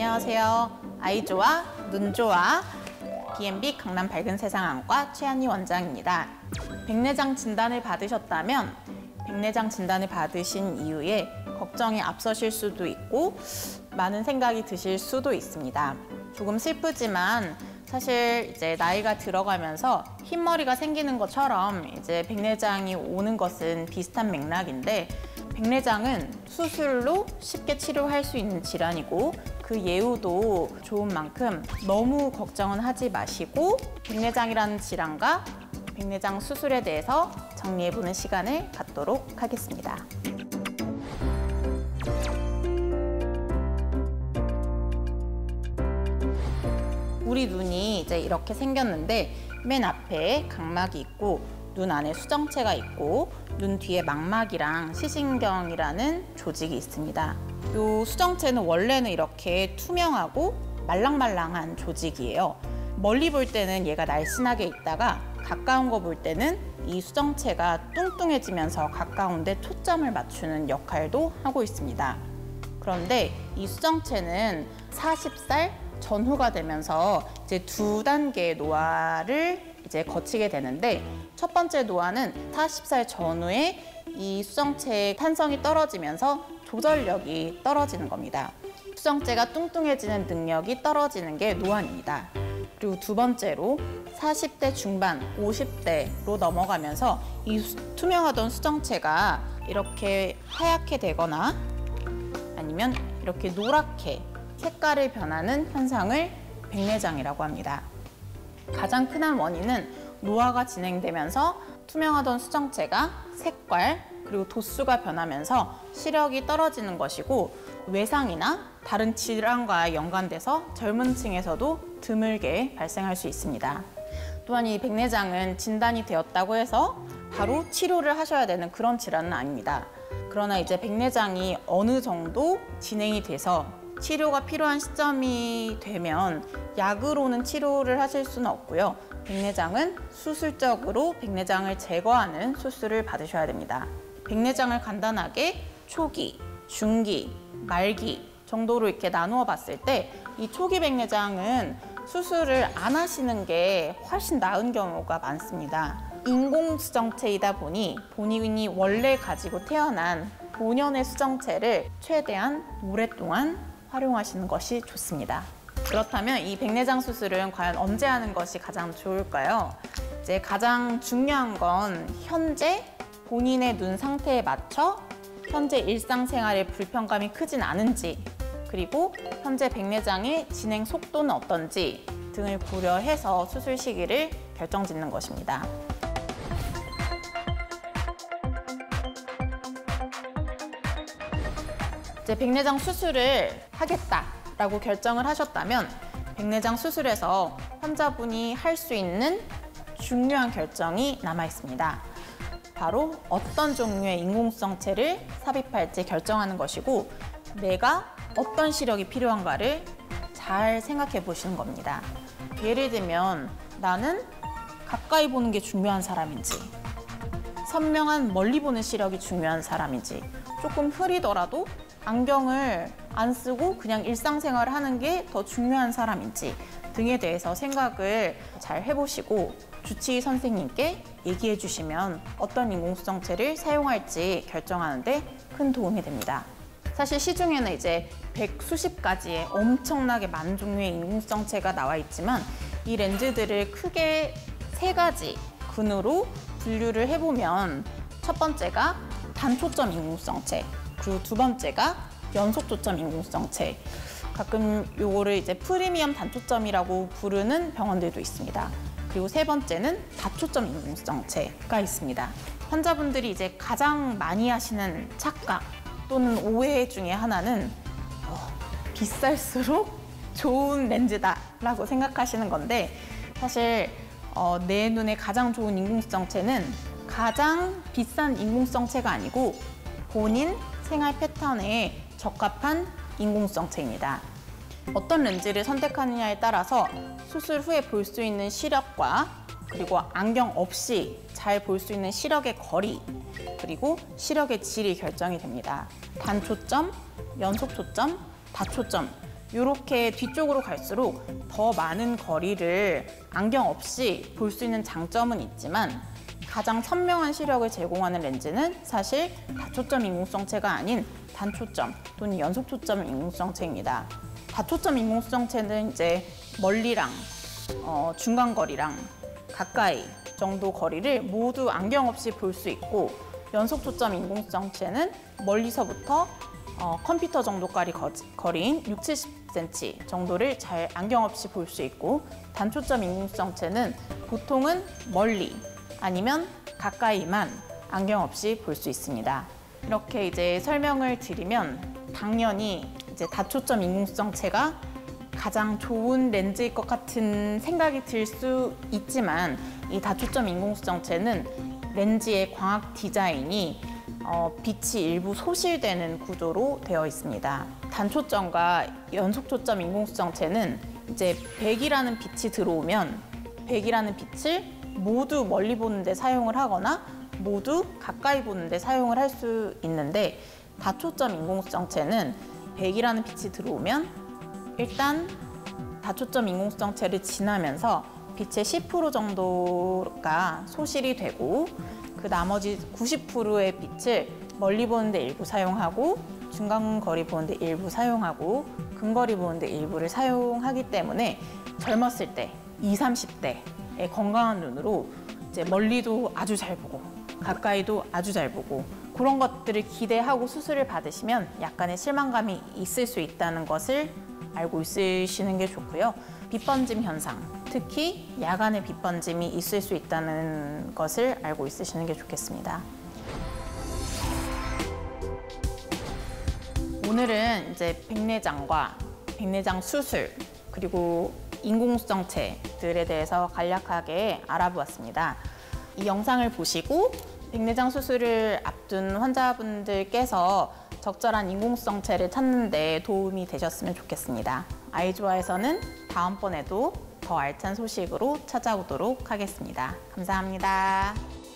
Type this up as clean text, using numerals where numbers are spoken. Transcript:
안녕하세요. 아이 좋아, 눈 좋아. B&B 강남 밝은 세상 안과 최한희 원장입니다. 백내장 진단을 받으셨다면 백내장 진단을 받으신 이후에 걱정이 앞서실 수도 있고 많은 생각이 드실 수도 있습니다. 조금 슬프지만 사실 이제 나이가 들어가면서 흰머리가 생기는 것처럼 이제 백내장이 오는 것은 비슷한 맥락인데 백내장은 수술로 쉽게 치료할 수 있는 질환이고 그 예후도 좋은 만큼 너무 걱정은 하지 마시고 백내장이라는 질환과 백내장 수술에 대해서 정리해보는 시간을 갖도록 하겠습니다. 우리 눈이 이제 이렇게 생겼는데 맨 앞에 각막이 있고 눈 안에 수정체가 있고 눈 뒤에 망막이랑 시신경이라는 조직이 있습니다. 이 수정체는 원래는 이렇게 투명하고 말랑말랑한 조직이에요. 멀리 볼 때는 얘가 날씬하게 있다가 가까운 거 볼 때는 이 수정체가 뚱뚱해지면서 가까운 데 초점을 맞추는 역할도 하고 있습니다. 그런데 이 수정체는 40살 전후가 되면서 이제 두 단계의 노화를 이제 거치게 되는데 첫 번째 노화는 40살 전후에 이 수정체의 탄성이 떨어지면서 조절력이 떨어지는 겁니다. 수정체가 뚱뚱해지는 능력이 떨어지는 게 노화입니다. 그리고 두 번째로 40대 중반, 50대로 넘어가면서 이 투명하던 수정체가 이렇게 하얗게 되거나 아니면 이렇게 노랗게 색깔을 변하는 현상을 백내장이라고 합니다. 가장 흔한 원인은 노화가 진행되면서 투명하던 수정체가 색깔 그리고 도수가 변하면서 시력이 떨어지는 것이고 외상이나 다른 질환과 연관돼서 젊은 층에서도 드물게 발생할 수 있습니다. 또한 이 백내장은 진단이 되었다고 해서 바로 치료를 하셔야 되는 그런 질환은 아닙니다. 그러나 이제 백내장이 어느 정도 진행이 돼서 치료가 필요한 시점이 되면 약으로는 치료를 하실 수는 없고요. 백내장은 수술적으로 백내장을 제거하는 수술을 받으셔야 됩니다. 백내장을 간단하게 초기, 중기, 말기 정도로 이렇게 나누어 봤을 때 이 초기 백내장은 수술을 안 하시는 게 훨씬 나은 경우가 많습니다. 인공수정체이다 보니 본인이 원래 가지고 태어난 본연의 수정체를 최대한 오랫동안 활용하시는 것이 좋습니다. 그렇다면 이 백내장 수술은 과연 언제 하는 것이 가장 좋을까요? 이제 가장 중요한 건 현재 본인의 눈 상태에 맞춰 현재 일상생활에 불편감이 크진 않은지 그리고 현재 백내장의 진행 속도는 어떤지 등을 고려해서 수술 시기를 결정짓는 것입니다. 이제 백내장 수술을 하겠다라고 결정을 하셨다면 백내장 수술에서 환자분이 할 수 있는 중요한 결정이 남아 있습니다. 바로 어떤 종류의 인공수정체를 삽입할지 결정하는 것이고 내가 어떤 시력이 필요한가를 잘 생각해 보시는 겁니다. 예를 들면 나는 가까이 보는 게 중요한 사람인지 선명한 멀리 보는 시력이 중요한 사람인지 조금 흐리더라도 안경을 안 쓰고 그냥 일상생활을 하는 게 더 중요한 사람인지 등에 대해서 생각을 잘 해보시고 주치의 선생님께 얘기해 주시면 어떤 인공수정체를 사용할지 결정하는 데 큰 도움이 됩니다. 사실 시중에는 이제 100수십 가지의 엄청나게 많은 종류의 인공수정체가 나와 있지만 이 렌즈들을 크게 세 가지 군으로 분류를 해보면 첫 번째가 단초점 인공수정체 그리고 두 번째가 연속초점 인공수정체 가끔 요거를 이제 프리미엄 단초점이라고 부르는 병원들도 있습니다. 그리고 세 번째는 다초점 인공수정체가 있습니다. 환자분들이 이제 가장 많이 하시는 착각 또는 오해 중에 하나는 비쌀수록 좋은 렌즈다라고 생각하시는 건데 사실 내 눈에 가장 좋은 인공수정체는 가장 비싼 인공수정체가 아니고 본인 생활 패턴에 적합한 인공수정체입니다. 어떤 렌즈를 선택하느냐에 따라서 수술 후에 볼 수 있는 시력과 그리고 안경 없이 잘 볼 수 있는 시력의 거리 그리고 시력의 질이 결정이 됩니다. 단초점, 연속초점, 다초점 이렇게 뒤쪽으로 갈수록 더 많은 거리를 안경 없이 볼 수 있는 장점은 있지만 가장 선명한 시력을 제공하는 렌즈는 사실 다초점 인공수정체가 아닌 단초점 또는 연속초점 인공수정체입니다. 다초점 인공수정체는 이제 멀리랑 중간거리랑 가까이 정도 거리를 모두 안경 없이 볼 수 있고, 연속초점 인공수정체는 멀리서부터 컴퓨터 정도까지 거리인 6, 70cm 정도를 잘 안경 없이 볼 수 있고, 단초점 인공수정체는 보통은 멀리 아니면 가까이만 안경 없이 볼 수 있습니다. 이렇게 이제 설명을 드리면 당연히 이제 다초점 인공수정체가 가장 좋은 렌즈일 것 같은 생각이 들 수 있지만, 이 다초점 인공수정체는 렌즈의 광학 디자인이 빛이 일부 소실되는 구조로 되어 있습니다. 단초점과 연속초점 인공수정체는 이제 100이라는 빛이 들어오면 100이라는 빛을 모두 멀리 보는 데 사용을 하거나 모두 가까이 보는 데 사용을 할 수 있는데, 다초점 인공수정체는 100이라는 빛이 들어오면 일단 다초점 인공수정체를 지나면서 빛의 10% 정도가 소실이 되고, 그 나머지 90%의 빛을 멀리 보는데 일부 사용하고, 중간거리 보는데 일부 사용하고, 근거리 보는데 일부를 사용하기 때문에 젊었을 때 20, 30대의 건강한 눈으로 이제 멀리도 아주 잘 보고 가까이도 아주 잘 보고, 그런 것들을 기대하고 수술을 받으시면 약간의 실망감이 있을 수 있다는 것을 알고 있으시는 게 좋고요. 빛번짐 현상, 특히 야간에 빛번짐이 있을 수 있다는 것을 알고 있으시는 게 좋겠습니다. 오늘은 이제 백내장과 백내장 수술, 그리고 인공수정체들에 대해서 간략하게 알아보았습니다. 이 영상을 보시고 백내장 수술을 앞둔 환자분들께서 적절한 인공수정체를 찾는 데 도움이 되셨으면 좋겠습니다. 아이조아에서는 다음번에도 더 알찬 소식으로 찾아오도록 하겠습니다. 감사합니다.